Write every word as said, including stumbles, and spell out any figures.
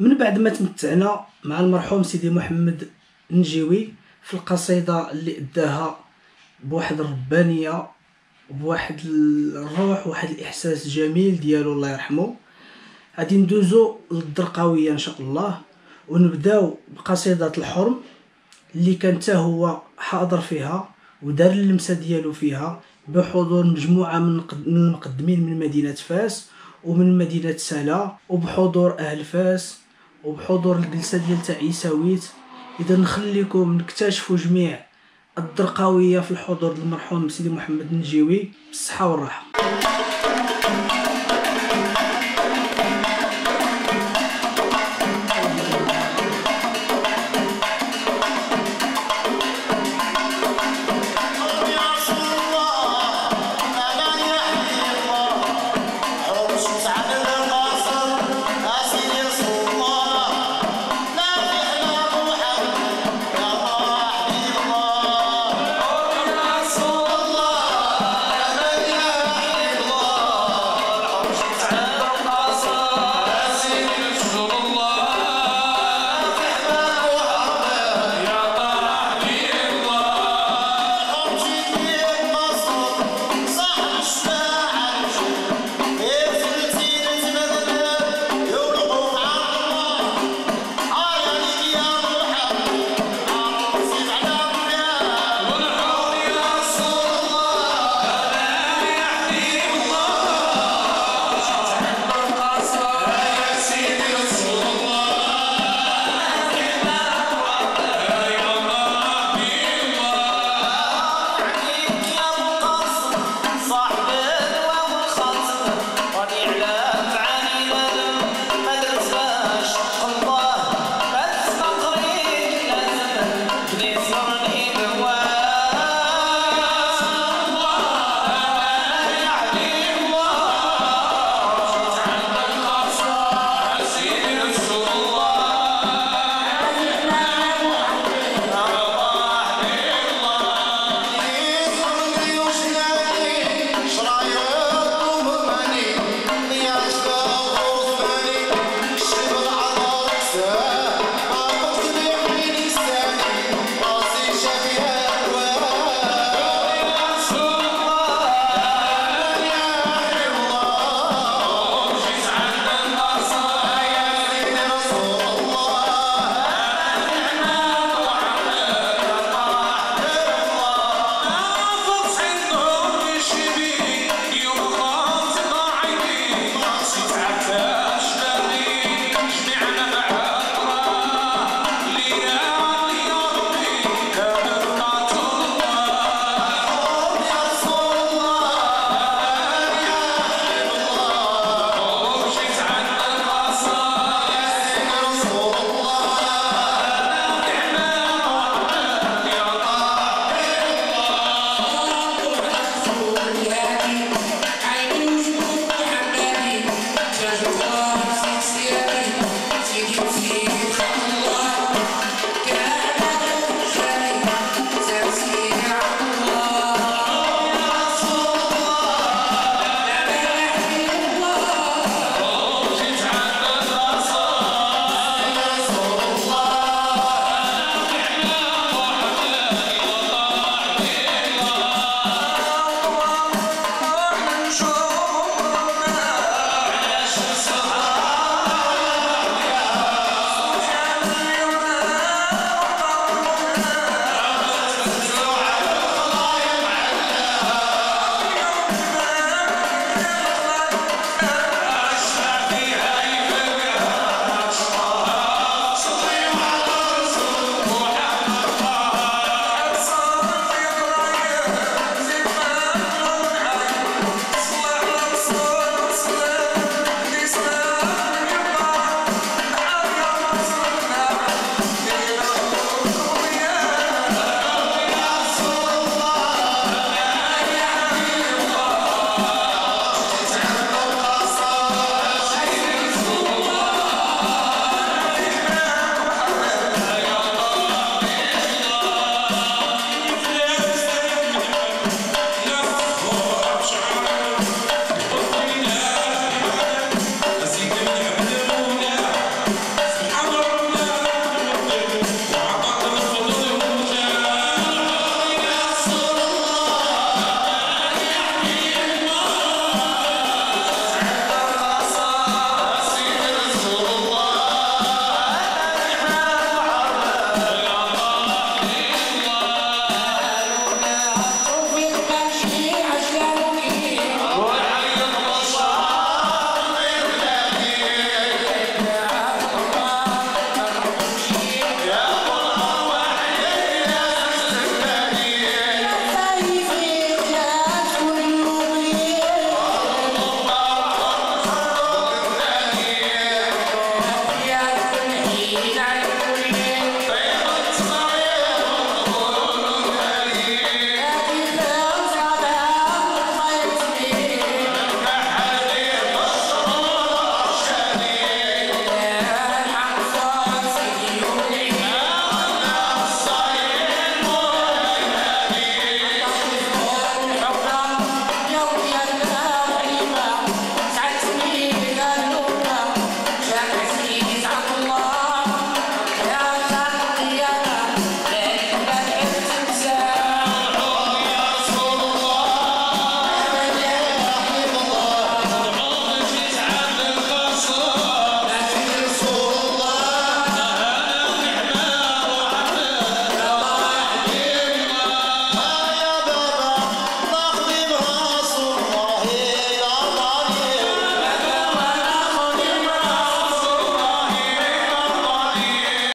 من بعد ما تمتعنا مع المرحوم سيدي محمد النجيوي في القصيدة اللي اداها بواحد الربانية وبواحد الروح وواحد الاحساس جميل ديالو الله يرحمه، غادي ندوزو للدرقاويه ان شاء الله ونبداو بقصيدة الحرم اللي كان حتى هو حاضر فيها ودار اللمسه ديالو فيها بحضور مجموعه من المقدمين من مدينه فاس ومن مدينه سلا وبحضور اهل فاس وبحضور الجلسه ديال تاع عيساويت. اذا نخليكم نكتشفوا جميع الدرقاويه في الحضور المرحوم سيدي محمد النجيوي بالصحه والراحه.